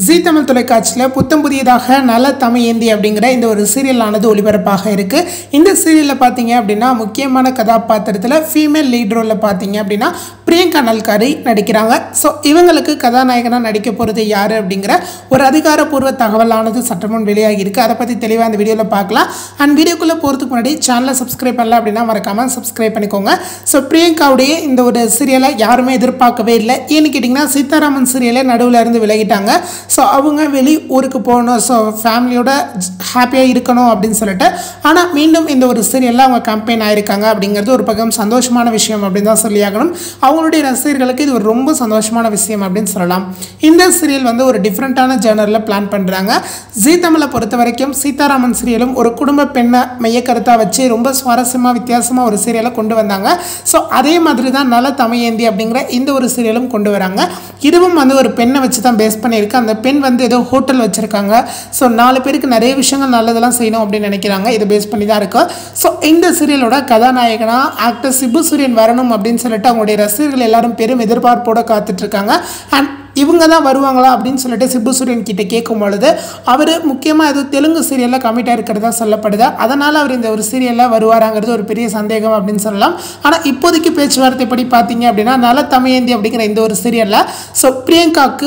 ஜீ தமிழ் தொலைக்காட்சியில் புத்தம் புதியதாக நல்ல தமையேந்தி அப்படிங்கிற இந்த ஒரு சீரியலானது ஒளிபரப்பாக இருக்குது. இந்த சீரியலில் பார்த்தீங்க அப்படின்னா முக்கியமான கதாபாத்திரத்தில் ஃபீமேல் லீட் ரோலில் பார்த்தீங்க அப்படின்னா பிரியங்கா நல்காரி நடிக்கிறாங்க. ஸோ இவங்களுக்கு கதாநாயகனாக நடிக்க போகிறது யார் அப்படிங்கிற ஒரு அதிகாரப்பூர்வ தகவலானது சற்றுமுன் வெளியாகி இருக்குது. அதை பற்றி தெளிவாக இந்த வீடியோவில் பார்க்கலாம். அண்ட் வீடியோக்குள்ளே போகிறதுக்கு முன்னாடி சேனலை சப்ஸ்கிரைப் பண்ணல அப்படின்னா மறக்காமல் சப்ஸ்கிரைப் பண்ணிக்கோங்க. ஸோ பிரியங்காவுடைய இந்த ஒரு சீரியலை யாருமே எதிர்பார்க்கவே இல்லை. ஏன்னு கேட்டிங்கன்னா சீதாராமன் சீரியலை நடுவில் இருந்து விலகிட்டாங்க. ஸோ அவங்க வெளி ஊருக்கு போகணும், ஸோ ஃபேமிலியோட ஹாப்பியாக இருக்கணும் அப்படின்னு சொல்லிட்டு, ஆனால் மீண்டும் இந்த ஒரு சீரியலில் அவங்க கம்பெயின் ஆகிருக்காங்க அப்படிங்கிறது ஒரு பக்கம் சந்தோஷமான விஷயம் அப்படின்னு தான் சொல்லியாகணும். அவங்களுடைய ரசிகர்களுக்கு இது ஒரு ரொம்ப சந்தோஷமான விஷயம் அப்படின்னு சொல்லலாம். இந்த சீரியல் வந்து ஒரு டிஃப்ரெண்ட்டான ஜேர்னலில் பிளான் பண்ணுறாங்க. ஜீ தமிழை பொறுத்த வரைக்கும் சீதாராமன் சீரியலும் ஒரு குடும்ப பெண்ணை மையக்கருத்தாக வச்சு ரொம்ப சுவாரஸ்யமாக வித்தியாசமாக ஒரு சீரியலை கொண்டு வந்தாங்க. ஸோ அதே மாதிரி தான் நல்ல தமையேந்தி அப்படிங்கிற இந்த ஒரு சீரியலும் கொண்டு வராங்க. இதுவும் வந்து ஒரு பெண்ணை வச்சு தான் பேஸ் பண்ணியிருக்கு. அந்த பெண் வந்து ஏதோ ஹோட்டல் வச்சுருக்காங்க. ஸோ 4 பேருக்கு நிறைய விஷயங்கள் நல்லதெல்லாம் செய்யணும் அப்படின்னு நினைக்கிறாங்க. இதை பேஸ் பண்ணி தான் இருக்கு. ஸோ இந்த சீரியலோட கதாநாயகனாக ஆக்டர் சிபு சூரியன் வரணும் அப்படின்னு சொல்லிட்டு அவங்களுடைய ரசிகர்கள் எல்லாரும் பெரும் எதிர்பார்ப்போடு காத்துட்ருக்காங்க. அண்ட் இவங்க தான் வருவாங்களா அப்படின்னு சொல்லிட்டு சிபு சூரியன் கிட்ட கேட்கும் பொழுது அவர் முக்கியமாக ஏதோ தெலுங்கு சீரியலில் கமிட்டாக இருக்கிறதா சொல்லப்படுது. அதனால் அவர் இந்த ஒரு சீரியலில் வருவாராங்கிறது ஒரு பெரிய சந்தேகம் அப்படின்னு சொல்லலாம். ஆனால் இப்போதைக்கு பேச்சுவார்த்தை படி பார்த்தீங்க அப்படின்னா நல்ல தமையேந்தி அப்படிங்கிற இந்த ஒரு சீரியலில் ஸோ பிரியங்காவுக்கு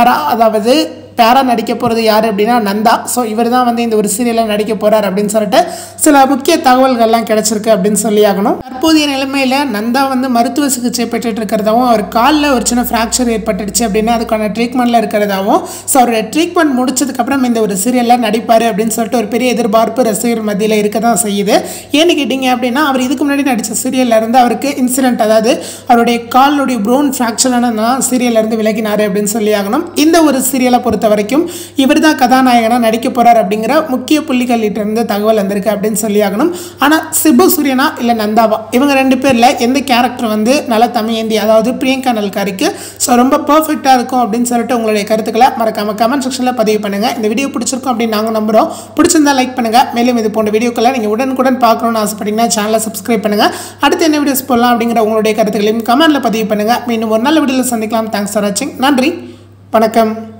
பேரா நடிக்க போகிறது யார் அப்படின்னா நந்தா. ஸோ இவர் தான் வந்து இந்த ஒரு சீரியலில் நடிக்க போகிறார் அப்படின்னு சொல்லிட்டு சில முக்கிய தகவல்கள்லாம் கிடச்சிருக்கு அப்படின்னு சொல்லி ஆகணும். தற்போதைய நிலைமையில் நந்தா வந்து மருத்துவ சிகிச்சை பெற்றுட்டு இருக்கிறதாவும், அவர் காலில் ஒரு சின்ன ஃப்ராக்சர் ஏற்பட்டுடுச்சு அப்படின்னா அதுக்கான ட்ரீட்மெண்ட்டில் இருக்கிறதாவும், ஸோ அவருடைய ட்ரீட்மெண்ட் முடிச்சதுக்கப்புறம் இந்த ஒரு சீரியலில் நடிப்பார் அப்படின்னு சொல்லிட்டு ஒரு பெரிய எதிர்பார்ப்பு ரசிகர் மத்தியில் இருக்க தான் செய்யுது. ஏன்னு கேட்டிங்க அப்படின்னா அவர் இதுக்கு முன்னாடி நடித்த சீரியலில் இருந்து அவருக்கு இன்சிடென்ட், அதாவது அவருடைய காலுடைய ப்ரோன் ஃப்ராக்சரான சீரியலில் இருந்து விலகினார் அப்படின்னு சொல்லி ஆகணும். இந்த ஒரு சீரியலை பொறுத்த வரைக்கும் இவர் தான் கதாநாயகனாக நடிக்க போறார் அப்படிங்கிற முக்கிய புள்ளிகளிட்ட இருந்து தகவல் வந்திருக்கு அப்படின்னு சொல்லி ஆகணும். ஆனால் சிபு சூரியனா இல்லை நந்தாவா, இவங்க 2 பேரில் எந்த கேரக்டர் வந்து நல்ல தமையேந்தி அதாவது பிரியங்கா நல்காரிக்கு ஸோ ரொம்ப பர்ஃபெக்டாக இருக்கும் அப்படின்னு சொல்லிட்டு உங்களுடைய கருத்துக்களை மறக்காம கமெண்ட் செக்ஷனில் பதிவு பண்ணுங்கள். இந்த வீடியோ பிடிச்சிருக்கும் அப்படின்னு நாங்கள் நம்புகிறோம். பிடிச்சிருந்தா லைக் பண்ணுங்கள். மேலும் இது போன்ற வீடியோக்களை நீங்கள் உடனுக்குடன் பார்க்கணும்னு ஆசைப்பட்டீங்கன்னா சேனலை சப்ஸ்கிரைப் பண்ணுங்கள். அடுத்து என்ன வீடியோஸ் போடலாம் அப்படிங்கிற உங்களுடைய கருத்துக்களையும் கமெண்ட்டில் பதிவு பண்ணுங்கள். மீண்டும் ஒரு நல்ல வீடியோவில் சந்திக்கலாம். தேங்க்ஸ் ஃபார் வாட்சிங். நன்றி, வணக்கம்.